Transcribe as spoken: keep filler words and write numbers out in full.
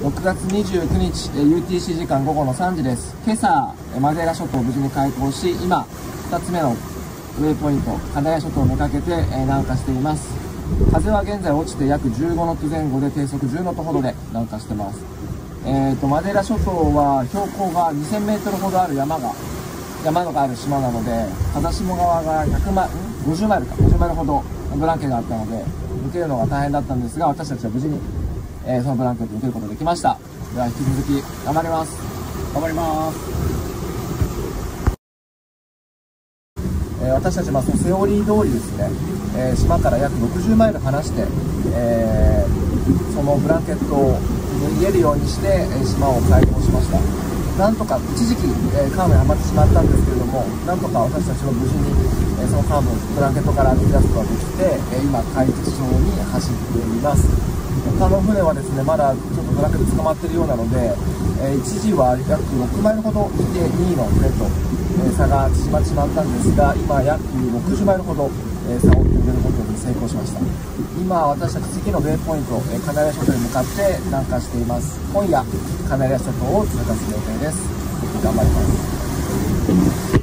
ろくがつにじゅうくにち、ユーティーシー 時間午後のさんじです。今朝、マデイラ諸島を無事に開港し、今、ふたつめのウェイポイント、カナリア諸島をめかけて南下しています。風は現在落ちて約じゅうごノットぜん後で、低速じゅうノットほどで南下してます。えーと、マデイラ諸島は標高がにせんメートルほどある山が、山がある島なので、風下側がひゃくマイル、ごじゅうマイルか、ごじゅうマイルほどブランケがあったので、抜けるのが大変だったんですが、私たちは無事に、えー、そのブランケットを抜けることができました。では引き続き頑張ります。 頑張ります。 えー、私たち、まあ、そのセオリー通りですね、えー、島から約ろくじゅうマイル離して、えー、そのブランケットを逃げるようにして、えー、島を開港しました。なんとか一時期、えー、カーブにはまってしまったんですけれども、なんとか私たちは無事に、えー、そのカーブをブランケットから抜き出すことができて、えー、今海実上に走っています。他の船はですね、まだちょっとブランケット捕まっているようなので、えー、一時は約ろくマイルほどいてにいの船と、えー、差が縮まってしまったんですが、今約ろくじゅうマイルほど、えー、差を広げることに成功しました。今私たち次のウェイポイント、えー、カナリア諸島に向かって南下しています。今夜カナリア諸島を通過する予定です。頑張ります。